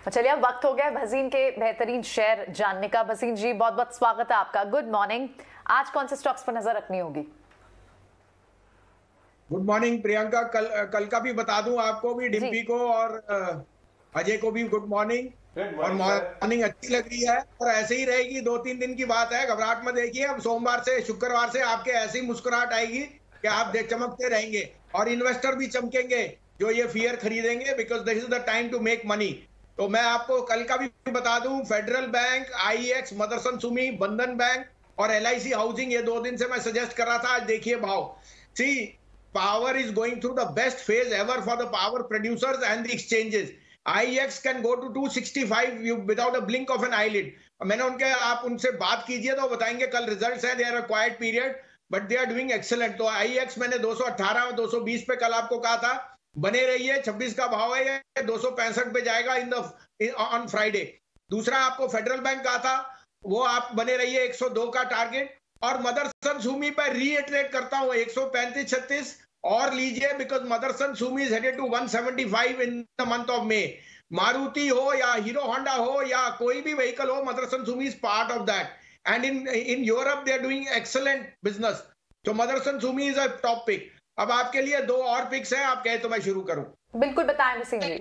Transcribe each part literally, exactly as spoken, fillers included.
और चलिए अब वक्त हो गया भसीन के बेहतरीन शेयर जानने का। भसीन जी बहुत बहुत स्वागत है आपका, गुड मॉर्निंग। आज कौन से स्टॉक्स पर नजर रखनी होगी? Good morning Priyanka. कल कल का भी बता दूं आपको भी, डिम्पी को और अजय को भी गुड मॉर्निंग। और मॉर्निंग अच्छी लग रही है और ऐसे ही रहेगी, दो तीन दिन की बात है, घबराहट मत देखिए। अब सोमवार से शुक्रवार से आपके ऐसी मुस्कुराहट आएगी कि आप देख चमकते रहेंगे और इन्वेस्टर भी चमकेंगे जो ये फियर खरीदेंगे, because this is the time to make money. तो मैं आपको कल का भी बता दूं, Federal Bank, IEX, Motherson Sumi, Bandhan Bank और एलआईसी हाउसिंग, ये दो दिन से मैं सजेस्ट कर रहा था। आज देखिए भाव, सी power is going through the best phase ever for the power producers and the exchanges. I E X can go to two sixty-five you, without a blink of an eyelid. मैंने उनके, आप उनसे बात कीजिए तो बताएंगे कल रिजल्ट्स हैं, they are a quite period but they are doing excellent. तो I E X मैंने दो सौ अठारह और दो सौ बीस पे कल आपको कहा था बने रहिए, छब्बीस का भाव है, ये दो सौ पैंसठ पे जाएगा इन द ऑन फ्राइडे। दूसरा आपको फेडरल बैंक कहा था, वो आप बने रहिए एक सौ दो का टारगेट। और मदरसन सुमी पर रीइटरेट करता हूं एक सौ पैंतीस छत्तीस और लीजिए, because Motherson Sumi is headed to one seventy five in the month of May. Maruti हो या हीरो होंडा हो या कोई भी व्हीकल हो, Motherson Sumi is part of that. And in in Europe they are doing excellent business. तो Motherson Sumi is a top pick. अब आपके लिए दो और पिक्स हैं, आप कहे तो मैं शुरू करूं? बिल्कुल बताएं भसीन जी।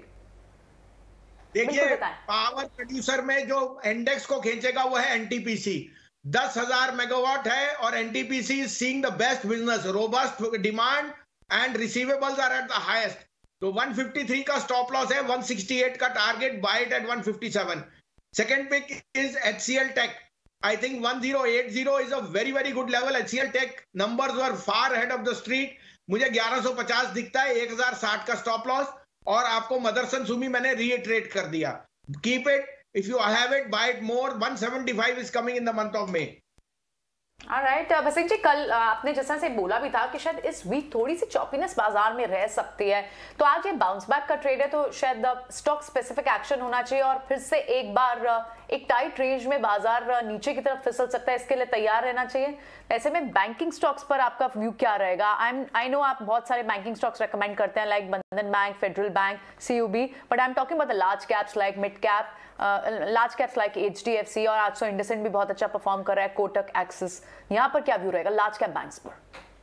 देखिए, पावर प्रोड्यूसर में जो इंडेक्स को खींचेगा वो है एनटीपीसी। दस हजार मेगावाट है और NTPC is seeing the best business, robust demand and receivables are at the highest. तो one fifty-three का stop loss है, one sixty-eight का target, buy it at one fifty-seven. Second pick is H C L Tech. I think one thousand eighty is a very very good level. H C L Tech numbers were far ahead of the street. मुझे ग्यारह सौ पचास दिखता है, एक हज़ार साठ का stop loss। और आपको मदरसन सुमी मैंने reiterate कर दिया। Keep it, if you have it, buy it more. one seventy-five is coming in the month of May. Alright Bhasin ji, कल आपने जैसा से बोला भी था कि शायद इस वीक थोड़ी सी चॉपीनेस बाजार में रह सकती है, तो आज ये बाउंस बैक का ट्रेड है तो शायद स्टॉक स्पेसिफिक एक्शन होना चाहिए और फिर से एक बार एक टाइट रेंज में बाजार नीचे की तरफ फिसल सकता है, इसके लिए तैयार रहना चाहिए। ऐसे में बैंकिंग स्टॉक्स पर आपका व्यू क्या रहेगा? आई एम आई नो आप बहुत सारे बैंकिंग स्टॉक्स रेकमेंड करते हैं like Bandhan Bank, Federal Bank, CUB, but I am talking about the large caps like mid cap, large caps like HDFC, और आज तो इंडसइंड भी बहुत अच्छा परफॉर्म कर रहा है, कोटक, एक्सिस। यहाँ पर क्या व्यू रहेगा लार्ज कैप बैंक्स पर?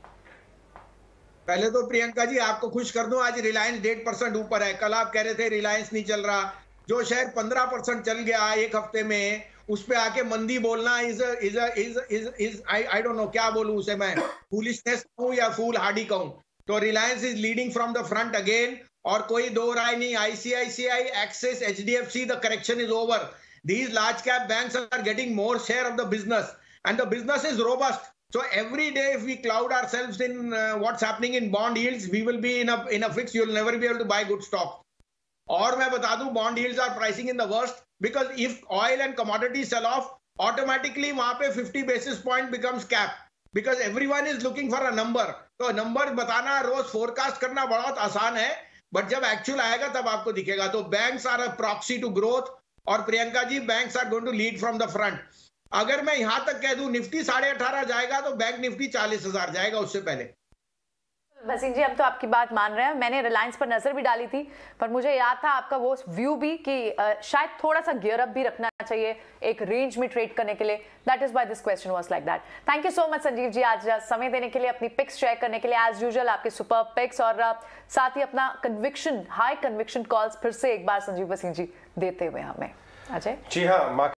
पहले तो प्रियंका जी आपको खुश कर दूं, आज रिलायंस डेढ़ परसेंट ऊपर है। कल आप कह रहे थे रिलायंस नहीं चल रहा, जो शेयर पंद्रह परसेंट चल गया एक हफ्ते में, उस पे आके मंदी बोलना is is is is is I I don't know क्या बोलूं उसे, मैं फूलिशनेस कहूं या फूल हार्डी कहूं। तो Reliance is leading from the front again और कोई दो राय नहीं। ICICI, Axis, HDFC, the correction is over. These large cap banks are getting more share of the business and the business is robust. So every day if we cloud ourselves in uh, what's happening in bond yields, we will be in a in a fix. You'll never be able to buy good stock. और मैं बता दूं, bond yields are pricing in the worst because if oil and commodities sell off, automatically वहां पे fifty basis point becomes cap because everyone is looking for a number. तो number बताना, रोज forecast करना बहुत आसान है, बट जब एक्चुअल आएगा तब आपको दिखेगा। तो banks are a proxy to growth और Priyanka ji banks are going to lead from the front. अगर मैं यहां तक कह दूं निफ्टी साढ़े अठारह जाएगा तो बैंक निफ्टी चालीस हजार जाएगा उससे पहले। भसीन जी हम तो आपकी बात मान रहे हैं, मैंने रिलायंस पर नजर भी डाली थी, पर मुझे याद था आपका वो व्यू भी कि शायद थोड़ा सा गियर अप भी रखना चाहिए एक रेंज में ट्रेड करने के लिए। That is why this question was like that. Thank you so much Sanjeev ji, आज समय देने के लिए, अपनी पिक्स शेयर करने के लिए, एज यूजुअल आपके सुपर पिक्स और साथ ही अपना कन्विक्शन, हाई कन्विक्शन कॉल्स फिर से एक बार संजीव भसीन जी देते हुए हमें। अजय जी, हाँ।